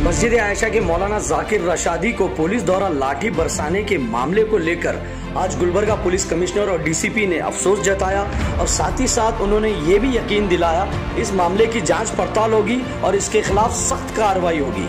मस्जिद आयशा के मौलाना जाकिर रशादी को पुलिस द्वारा लाठी बरसाने के मामले को लेकर आज गुलबर्गा पुलिस कमिश्नर और डीसीपी ने अफसोस जताया और साथ ही साथ उन्होंने ये भी यकीन दिलाया इस मामले की जांच पड़ताल होगी और इसके खिलाफ सख्त कार्रवाई होगी।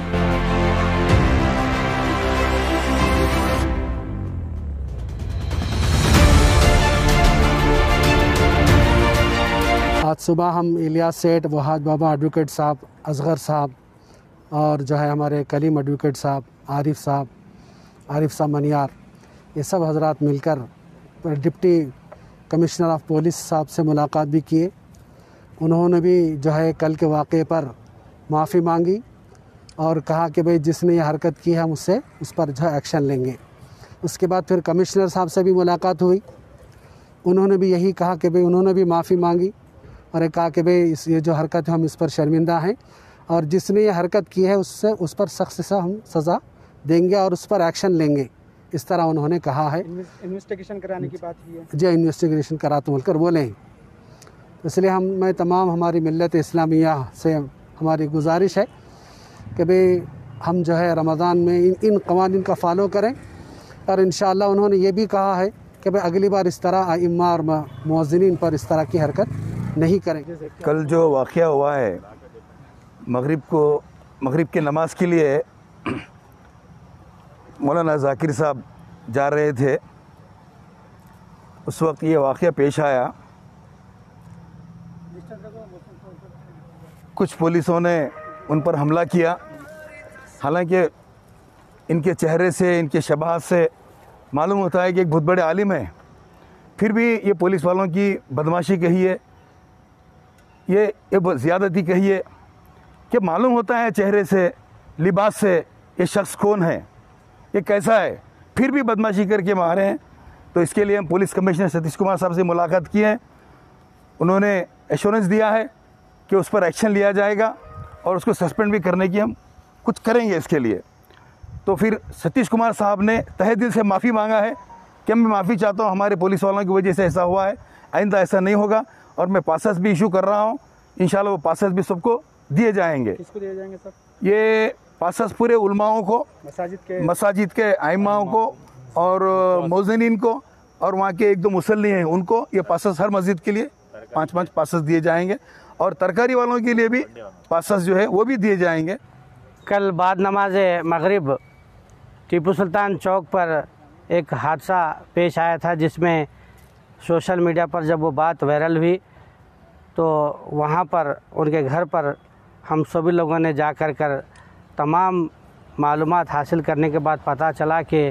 आज सुबह हम इलियास सेठ, वहाद बाबा एडवोकेट साहब, असगर साहब और जो है हमारे कलीम एडवोकेट साहब, आरिफ साहब मनियार, ये सब हजरात मिलकर डिप्टी कमिश्नर ऑफ पुलिस साहब से मुलाकात भी किए। उन्होंने भी जो है कल के वाक़े पर माफ़ी मांगी और कहा कि भाई जिसने ये हरकत की है हम उससे उस पर जो है एक्शन लेंगे। उसके बाद फिर कमिश्नर साहब से भी मुलाकात हुई। उन्होंने भी यही कहा कि भाई उन्होंने भी माफ़ी मांगी और कहा कि भाई ये जो हरकत है हम इस पर शर्मिंदा हैं और जिसने ये हरकत की है उस पर सख्त से हम सज़ा देंगे और उस पर एक्शन लेंगे, इस तरह उन्होंने कहा है। इन्वेस्टिगेशन कराने की बात की है जी, इन्वेस्टिगेशन करा तो बोलकर बोले। इसलिए मैं तमाम हमारी मिल्लत इस्लामिया से हमारी गुजारिश है कि भाई हम जो है रमज़ान में इन क़वानीन का फ़ॉलो करें और इंशाअल्लाह उन्होंने ये भी कहा है कि भाई अगली बार इस तरह इमाम और मुअज़्ज़िनीन पर इस तरह की हरकत नहीं करेंगे। कल जो वाक़या हुआ है, मगरिब के नमाज के लिए मौलाना जाकिर साहब जा रहे थे, उस वक्त ये वाक़या पेश आया। कुछ पुलिसों ने उन पर हमला किया। हालांकि इनके चेहरे से, इनके शबाहत से मालूम होता है कि एक बहुत बड़े आलिम है, फिर भी ये पुलिस वालों की बदमाशी कहिए, ये ज़्यादती कहिए कि मालूम होता है चेहरे से, लिबास से ये शख्स कौन है, ये कैसा है, फिर भी बदमाशी करके मारे हैं। तो इसके लिए हम पुलिस कमिश्नर सतीश कुमार साहब से मुलाकात की है। उन्होंने एश्योरेंस दिया है कि उस पर एक्शन लिया जाएगा और उसको सस्पेंड भी करने की हम कुछ करेंगे इसके लिए। तो फिर सतीश कुमार साहब ने तहे दिल से माफ़ी मांगा है कि मैं माफ़ी चाहता हूँ, हमारे पुलिस वालों की वजह से ऐसा हुआ है, आइंदा ऐसा नहीं होगा और मैं पासेस भी इशू कर रहा हूँ। इंशाल्लाह वो पासेस भी सबको दिए जाएंगे। किसको दिए जाएंगे सर? ये पासेस पूरे उलमाओं को, मसाजिद के आइमाओं को और मुअज़्ज़िनीन को और वहाँ के एक दो मुसल्ली हैं उनको ये पासेस हर मस्जिद के लिए 5-5 पासेस दिए जाएंगे और तरकारी वालों के लिए भी पासेस जो है वो भी दिए जाएंगे। कल बाद नमाज मगरिब टीपू सुल्तान चौक पर एक हादसा पेश आया था, जिसमें सोशल मीडिया पर जब वो बात वायरल हुई तो वहाँ पर उनके घर पर हम सभी लोगों ने जा कर तमाम मालूमात हासिल करने के बाद पता चला कि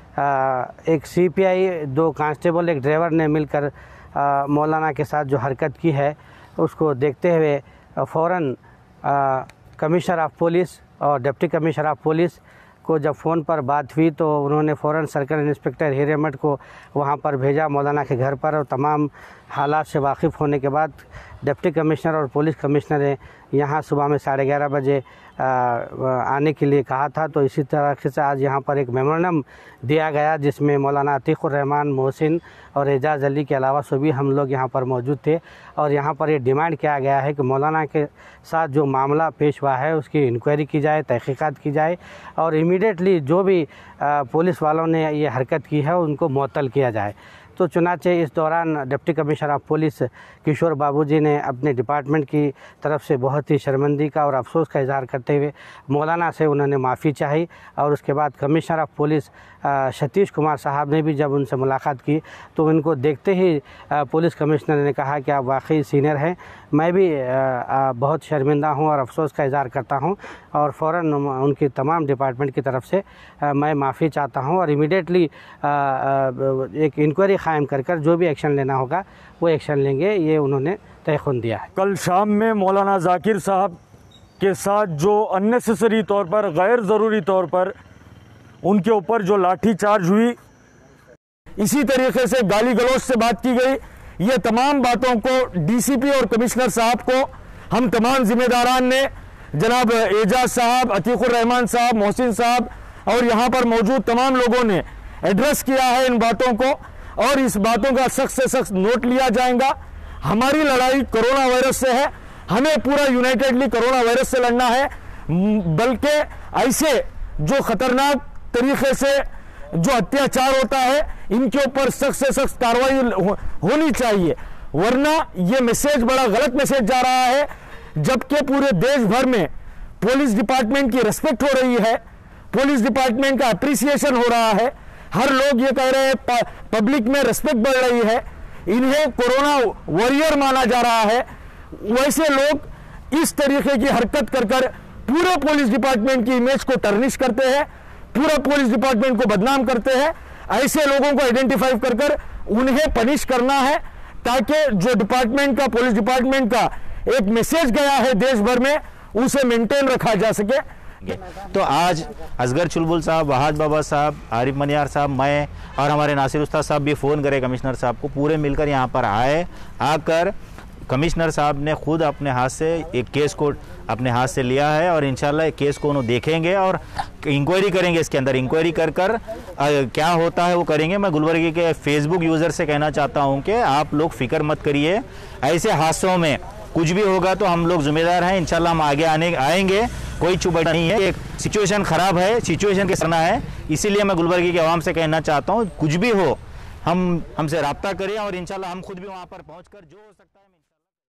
एक सीपीआई, 2 कांस्टेबल, एक ड्राइवर ने मिलकर मौलाना के साथ जो हरकत की है उसको देखते हुए फ़ौरन कमिश्नर ऑफ पुलिस और डिप्टी कमिश्नर ऑफ पुलिस को जब फ़ोन पर बात हुई तो उन्होंने फ़ौरन सर्कल इंस्पेक्टर हिरेमठ को वहाँ पर भेजा मौलाना के घर पर और तमाम हालात से वाकिफ़ होने के बाद डिप्टी कमिश्नर और पुलिस कमिश्नर ने यहाँ सुबह में 11:30 बजे आने के लिए कहा था। तो इसी तरह से आज यहाँ पर एक मेमोरेंडम दिया गया जिसमें मौलाना अतीकुर रहमान, मोहसिन और एजाज़ अली के अलावा सभी हम लोग यहाँ पर मौजूद थे और यहाँ पर ये डिमांड किया गया है कि मौलाना के साथ जो मामला पेश हुआ है उसकी इंक्वायरी की जाए, तहक़ीक़ात की जाए और इमीडिएटली जो भी पुलिस वालों ने ये हरकत की है उनको मुअत्तल किया जाए। तो चुनाचे इस दौरान deputy commissioner of police Kishore Babuji ने अपने डिपार्टमेंट की तरफ से बहुत ही शर्मिंदगी का और अफसोस का इजहार करते हुए मौलाना से उन्होंने माफ़ी चाही और उसके बाद commissioner of police Satish Kumar साहब ने भी जब उनसे मुलाकात की तो उनको देखते ही पुलिस कमिश्नर ने कहा कि आप वाकई सीनियर हैं, मैं भी बहुत शर्मिंदा हूं और अफसोस का इजहार करता हूं और फ़ौरन उनकी तमाम डिपार्टमेंट की तरफ से मैं माफ़ी चाहता हूं और इमीडिएटली एक इंक्वायरी क़ायम कर जो भी एक्शन लेना होगा वो एक्शन लेंगे, ये उन्होंने तयख़ुन दिया है। कल शाम में मौलाना जाकिर साहब के साथ जो अननेसेसरी तौर पर, गैर ज़रूरी तौर पर उनके ऊपर जो लाठी चार्ज हुई, इसी तरीके से गाली गलौज से बात की गई, ये तमाम बातों को डीसीपी और कमिश्नर साहब को हम तमाम जिम्मेदारान ने, जनाब एजाज साहब, अतीकुर रहमान साहब, मोहसिन साहब और यहाँ पर मौजूद तमाम लोगों ने एड्रेस किया है इन बातों को और इस बातों का सख्त से सख्त नोट लिया जाएगा। हमारी लड़ाई कोरोना वायरस से है, हमें पूरा यूनाइटेडली कोरोना वायरस से लड़ना है। बल्कि ऐसे जो खतरनाक तरीके से जो अत्याचार होता है इनके ऊपर सख्त से सख्त कार्रवाई होनी चाहिए, वरना ये मैसेज बड़ा गलत मैसेज जा रहा है। जबकि पूरे देश भर में पुलिस डिपार्टमेंट की रिस्पेक्ट हो रही है, पुलिस डिपार्टमेंट का अप्रिसिएशन हो रहा है, हर लोग ये कह रहे हैं, पब्लिक में रिस्पेक्ट बढ़ रही है, इन्हें कोरोना वॉरियर माना जा रहा है। वैसे लोग इस तरीके की हरकत कर कर पूरे पुलिस डिपार्टमेंट की इमेज को टर्निश करते हैं, पूरा पुलिस डिपार्टमेंट को बदनाम करते हैं। ऐसे लोगों को आइडेंटिफाई कर कर उन्हें पनिश करना है, ताकि जो डिपार्टमेंट का, पुलिस डिपार्टमेंट का एक मैसेज गया है देश भर में, उसे मेंटेन रखा जा सके। तो आज असगर चुलबुल साहब, वहाद बाबा साहब, आरिफ मनियार साहब, मैं और हमारे नासिर उस्ताद साहब भी फ़ोन करे कमिश्नर साहब को, पूरे मिलकर यहाँ पर आए। आकर कमिश्नर साहब ने खुद अपने हाथ से एक केस को अपने हाथ से लिया है और इंशाल्लाह एक केस को उन्होंने देखेंगे और इंक्वायरी करेंगे। इसके अंदर इंक्वायरी कर क्या होता है वो करेंगे। मैं गुलबर्गी के फेसबुक यूज़र से कहना चाहता हूँ कि आप लोग फिक्र मत करिए, ऐसे हादसों में कुछ भी होगा तो हम लोग जिम्मेदार हैं। इंशाल्लाह हम आगे आएंगे, कोई चुप नहीं है। एक सिचुएशन ख़राब है, सिचुएशन के सरना है, इसीलिए मैं गुलबर्गी के आवाम से कहना चाहता हूँ कुछ भी हो हमसे रब्ता करें और इंशाल्लाह हम खुद भी वहाँ पर पहुँच कर जो हो सकता है।